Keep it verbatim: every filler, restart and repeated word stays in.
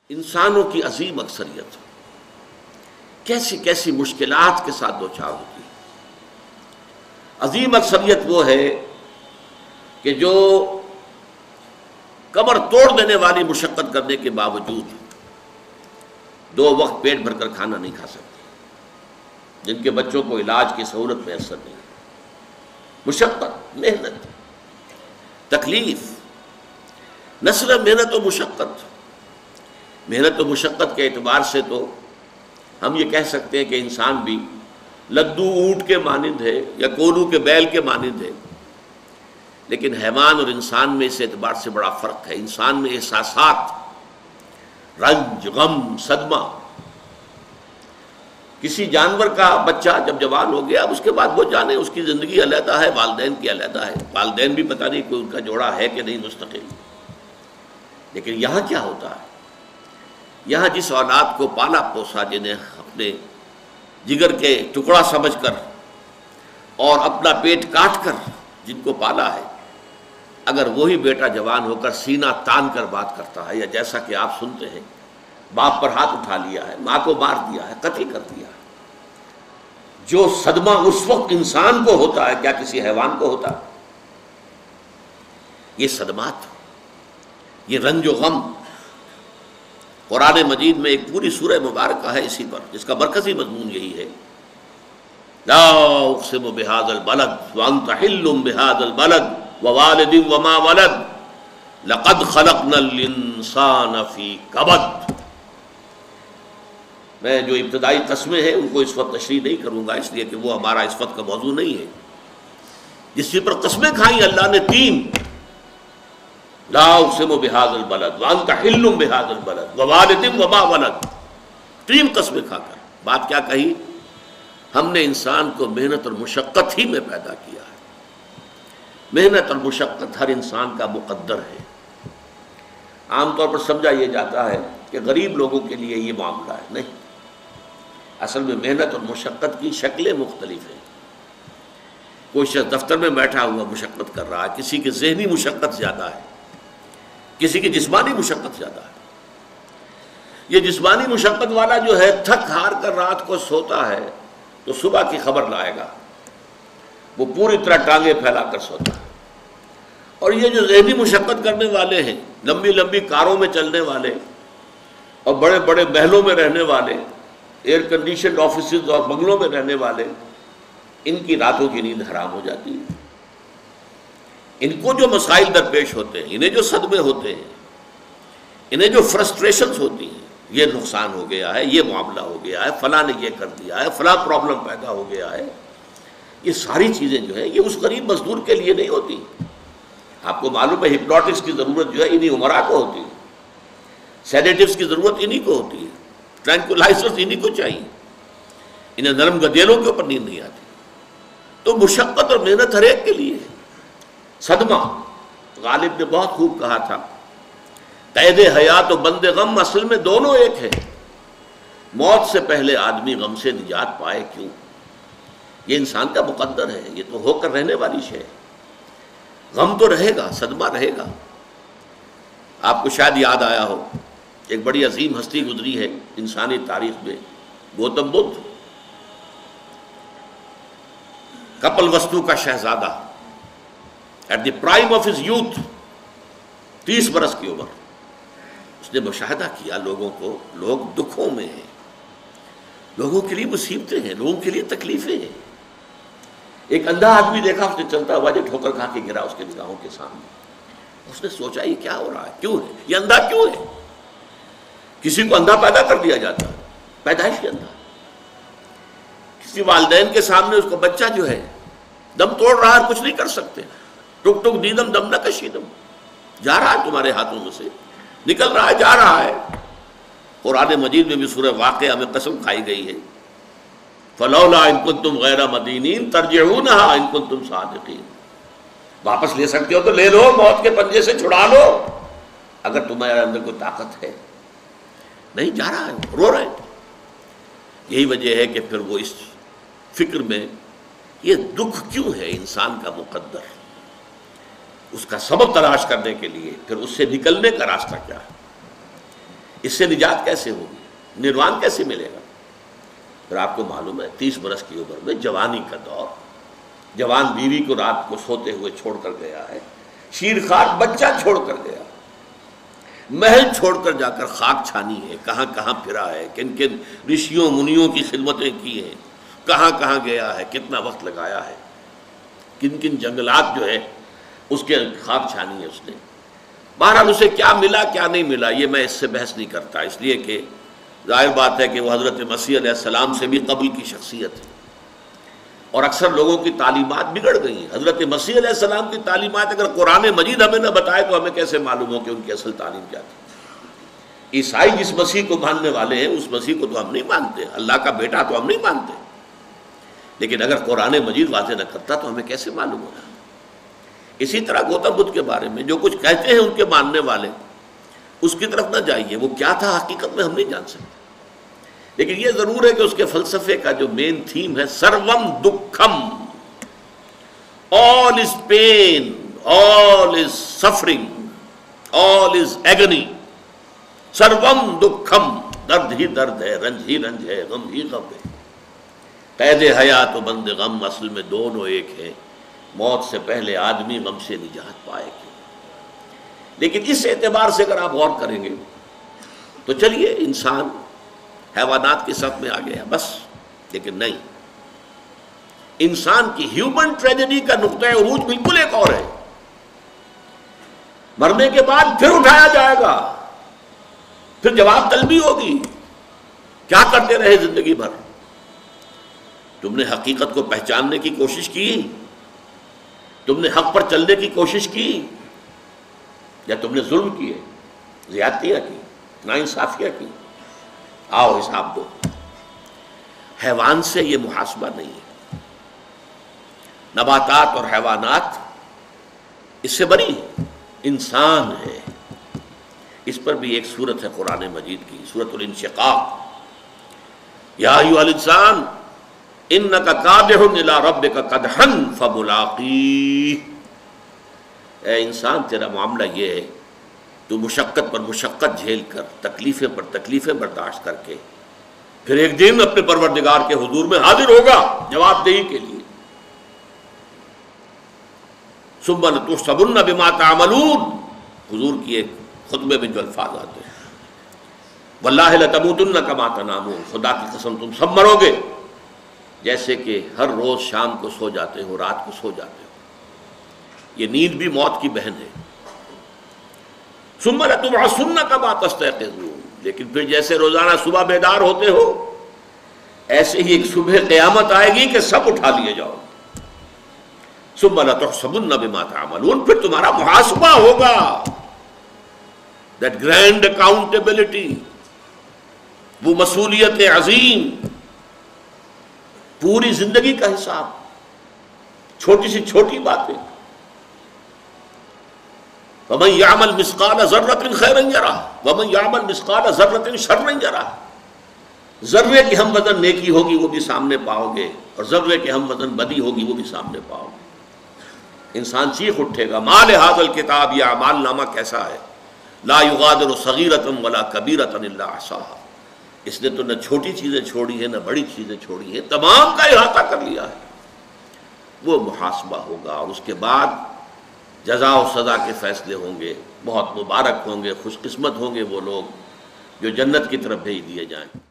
انسانوں کی عظیم اکثریت کیسی کیسی مشکلات کے ساتھ دوچار ہوتی ہے۔ عظیم اکثریت وہ ہے کہ جو کمر توڑ دینے والی مشقت کرنے کے باوجود دو وقت پیٹ بھر کر کھانا نہیں کھا سکتے، جن کے بچوں کو علاج کی سہولت میسر نہیں، مشقت، محنت، تکلیف، نہ صرف محنت و مشقت، محنت و مشقت کے اعتبار سے تو ہم یہ کہہ سکتے ہیں کہ انسان بھی لدو اونٹ کے مانند ہے یا کولو کے بیل کے مانند ہے، لیکن حیوان اور انسان میں اس اعتبار سے بڑا فرق ہے۔ انسان میں احساسات، رنج، غم، صدمہ، کسی جانور کا بچہ جب جوان ہو گیا اب اس کے بعد وہ جانے اس کی زندگی علیحدہ ہے، والدین کی علیحدہ ہے، والدین بھی پتہ نہیں کوئی ان کا جوڑا ہے کہ نہیں مستقل۔ لیکن یہاں کیا ہوتا ہے؟ یہاں جس اولاد کو پالا پوسا، جنہیں اپنے جگر کے ٹکڑا سمجھ کر اور اپنا پیٹ کاٹ کر جن کو پالا ہے، اگر وہی بیٹا جوان ہو کر سینہ تان کر بات کرتا ہے، یا جیسا کہ آپ سنتے ہیں باپ پر ہاتھ اٹھا لیا ہے، ماں کو مار دیا ہے، قتل کر دیا ہے، جو صدمہ اس وقت انسان کو ہوتا ہے کیا کسی حیوان کو ہوتا ہے؟ یہ صدمات، یہ رنج و غم، قرآن مجید میں ایک پوری سورہ مبارکہ ہے اسی پر، جس کا مرکزی مضمون یہی ہے، لا اقسم بہذا البلد وانت حل بہذا البلد ووالد وما ولد لقد خلقنا الانسان فی کبد۔ میں جو ابتدائی قسمیں ہیں ان کو اس وقت تشریح نہیں کروں گا، اس لیے کہ وہ ہمارا اس وقت کا موضوع نہیں ہے۔ جس پر قسمیں کھائیں اللہ نے تین، لا اقسم بہذا البلد وانت حل بہذا البلد ووالد وما ولد، تین قسمیں کھا کر بات کیا کہی؟ ہم نے انسان کو محنت اور مشقت ہی میں پیدا کیا ہے۔ محنت اور مشقت ہر انسان کا مقدر ہے۔ عام طور پر سمجھا یہ جاتا ہے کہ غریب لوگوں کے لیے یہ معاملہ ہے، نہیں، اصل میں محنت اور مشقت کی شکلیں مختلف ہیں۔ کوئی شخص دفتر میں بیٹھا ہوا مشقت کر رہا ہے، کسی کی ذہنی مشقت زیادہ ہے، کسی کی جسمانی مشقت زیادہ ہے۔ یہ جسمانی مشقت والا جو ہے تھک ہار کر رات کو سوتا ہے تو صبح کی خبر لائے گا، وہ پوری طرح ٹانگیں پھیلا کر سوتا ہے۔ اور یہ جو ذہنی مشقت کرنے والے ہیں، لمبی لمبی کاروں میں چلنے والے اور بڑے بڑے محلوں میں رہنے والے، ایئر کنڈیشنڈ آفیسز اور بنگلوں میں رہنے والے، ان کی راتوں کی نیند حرام ہو جاتی ہے۔ ان کو جو مسائل درپیش ہوتے ہیں، انہیں جو صدمے ہوتے ہیں، انہیں جو فرسٹریشنز ہوتی ہیں، یہ نقصان ہو گیا ہے، یہ معاملہ ہو گیا ہے، فلاں نے یہ کر دیا ہے، فلاں پرابلم پیدا ہو گیا ہے، یہ ساری چیزیں جو ہیں یہ اس غریب مزدور کے لیے نہیں ہوتی۔ آپ کو معلوم ہے ہپنوٹکس کی ضرورت جو ہے انہی عمرا کو ہوتی ہے، سیڈیٹیوز کی ضرورت انہی کو ہوتی ہے، ٹرینکولائزرز انہی کو چاہیے، انہیں نرم گدیلوں کے اوپر نیند نہیں آتی۔ تو مشقت اور محنت ہر ایک کے لیے ہے۔ صدمہ، غالب نے بہت خوب کہا تھا، قید حیات و بند غم اصل میں دونوں ایک ہے۔ موت سے پہلے آدمی غم سے نجات پائے کیوں؟ یہ انسان کا مقدر ہے، یہ تو ہو کر رہنے والی شے ہے۔ غم تو رہے گا، صدمہ رہے گا۔ آپ کو شاید یاد آیا ہو، ایک بڑی عظیم ہستی گزری ہے انسانی تاریخ میں، گوتم بدھ، کپل وستو کا شہزادہ، at the prime of his youth, تیس برس کی عمر، اس نے مشاہدہ کیا لوگوں کو، لوگ دکھوں میں ہیں، لوگوں کے لیے مصیبتیں ہیں، لوگوں کے لیے تکلیفیں ہیں۔ ایک اندھا آدمی دیکھا اس نے چلتا ہوا جو ٹھوکر کھا کے گرا اس کے نگاہوں کے سامنے، اس نے سوچا یہ کیا ہو رہا ہے، کیوں ہے یہ اندھا کیوں ہے؟ کسی کو اندھا پیدا کر دیا جاتا ہے، پیدائشی اندھا۔ کسی والدین کے سامنے اس کو بچہ جو ہے دم توڑ رہا ہے، کچھ نہیں کر سکتے، ٹک ٹک دیدم دم نہ کشیدم، جا رہا ہے تمہارے ہاتھوں میں سے، نکل رہا ہے، جا رہا ہے۔ قرآن مجید میں بھی سورہ واقعہ میں قسم کھائی گئی ہے، فلولا ان کنتم غیر مدینین ترجعونہا ان کنتم صادقین، واپس لے سکتے ہو تو لے لو، موت کے پنجے سے چھڑا لو اگر تمہارے اندر کوئی طاقت ہے۔ نہیں، جا رہا ہے، رو رہے ہیں۔ یہی وجہ ہے کہ پھر وہ اس فکر میں، یہ دکھ کیوں ہے انسان کا مقدر، اس کا سبب تلاش کرنے کے لیے پھر اس سے نکلنے کا راستہ کیا ہے۔ اس سے نجات کیسے ہوگی؟ نروان کیسے ملے گا؟ پھر آپ کو معلوم ہے تیس برس کی عمر میں جوانی کا دور، جوان بیوی کو رات کو سوتے ہوئے چھوڑ کر گیا ہے، شیرخوار بچہ چھوڑ کر گیا، محل چھوڑ کر جا کر خاک چھانی ہے، کہاں کہاں پھرا ہے، کن کن رشیوں منیوں کی خدمتیں کی ہیں، کہاں کہاں گیا ہے، کتنا وقت لگایا ہے، کن کن جنگلات جو ہے اس کے خاک چھانی ہے اس نے۔ بہرحال اسے کیا ملا کیا نہیں ملا یہ میں اس سے بحث نہیں کرتا، اس لیے کہ ظاہر بات ہے کہ وہ حضرت مسیح علیہ السلام سے بھی قبل کی شخصیت ہے، اور اکثر لوگوں کی تعلیمات بگڑ گئی ہیں۔ حضرت مسیح علیہ السلام کی تعلیمات اگر قرآن مجید ہمیں نہ بتائے تو ہمیں کیسے معلوم ہو کہ ان کی اصل تعلیم کیا تھی؟ عیسائی جس مسیح کو ماننے والے ہیں اس مسیح کو تو ہم نہیں مانتے، اللہ کا بیٹا تو ہم نہیں مانتے، لیکن اگر قرآن مجید واضح نہ کرتا تو ہمیں کیسے معلوم ہوگا؟ اسی طرح گوتم بدھ کے بارے میں جو کچھ کہتے ہیں ان کے ماننے والے، اس کی طرف نہ جائیے، وہ کیا تھا حقیقت میں ہم نہیں جان سکتے، لیکن یہ ضرور ہے کہ اس کے فلسفے کا جو مین تھیم ہے سروم دکھم، all is pain, all is suffering, all is agony، سروم دکھم، درد ہی درد ہے، رنج ہی رنج ہے، غم ہی غم ہے۔ قید حیات و بند غم اصل میں دونوں ایک ہیں، موت سے پہلے آدمی غم سے نجات پائے گا۔ لیکن اس اعتبار سے اگر آپ غور کریں گے تو چلیے انسان حیوانات کی صف میں آ گیا بس، لیکن نہیں، انسان کی ہیومن ٹریجڈی کا نقطہ عروج بالکل ایک اور ہے۔ مرنے کے بعد پھر اٹھایا جائے گا، پھر جواب طلبی ہوگی، کیا کرتے رہے زندگی بھر؟ تم نے حقیقت کو پہچاننے کی کوشش کی؟ تم نے حق پر چلنے کی کوشش کی؟ یا تم نے ظلم کیے، زیادتیاں کی، ناانصافیاں کی؟ آؤ حساب دو۔ حیوان سے یہ محاسبہ نہیں ہے، نباتات اور حیوانات اس سے بری ہے، انسان ہے۔ اس پر بھی ایک سورت ہے قرآن مجید کی، سورۃ الانشقاق، یا ایھا الانسان انک کادح الی ربک کدحا فملاقیہ، اے انسان تیرا معاملہ یہ ہے تو مشقت پر مشقت جھیل کر، تکلیفیں پر تکلیفیں برداشت کر کے پھر ایک دن اپنے پروردگار کے حضور میں حاضر ہوگا جواب دہی کے لیے۔ ثم لتحسبن بما تعملون، حضور کی ایک خطبے میں جو الفاظ آتے ہیں، واللہ لتموتن کما تنامون، خدا کی قسم تم سب مرو گے جیسے کہ ہر روز شام کو سو جاتے ہو، رات کو سو جاتے ہو۔ یہ نیند بھی موت کی بہن ہے۔ ثم لتبعثن کما تستيقظون، لیکن پھر جیسے روزانہ صبح بیدار ہوتے ہو ایسے ہی ایک صبح قیامت آئے گی کہ سب اٹھا لیے جاؤ۔ ثم لتحسبن بما تعملون، پھر تمہارا محاسبہ ہوگا، that grand accountability، وہ مسئولیت عظیم، پوری زندگی کا حساب، چھوٹی سی چھوٹی باتیں۔ وَمَنْ يَعْمَلْ مِثْقَالَ ذَرَّةٍ خَيْرًا يَرَهُ وَمَنْ يَعْمَلْ مِثْقَالَ ذَرَّةٍ شَرًّا يَرَهُ، ذرے کی ہم وزن نیکی ہوگی وہ بھی سامنے پاؤ گے، اور ذرے کی ہم وزن بدی ہوگی وہ بھی سامنے پاؤ گے۔ انسان چیخ اٹھے گا، مَا لِهَذَا الْكِتَابِ، یہ اعمال نامہ کیسا ہے، لَا يُغَادِرُ صَغِيرَةً وَلَا كَبِيرَةً إِلَّا أَحْصَاهَا، اس نے تو نہ چھوٹی چیزیں چھوڑی ہیں نہ بڑی چیزیں چھوڑی ہیں، تمام کا احاطہ کر لیا ہے۔ وہ محاسبہ ہوگا، اور اس کے بعد جزا و سزا کے فیصلے ہوں گے، بہت مبارک ہوں گے، خوش قسمت ہوں گے وہ لوگ جو جنت کی طرف بھیج دیے جائیں۔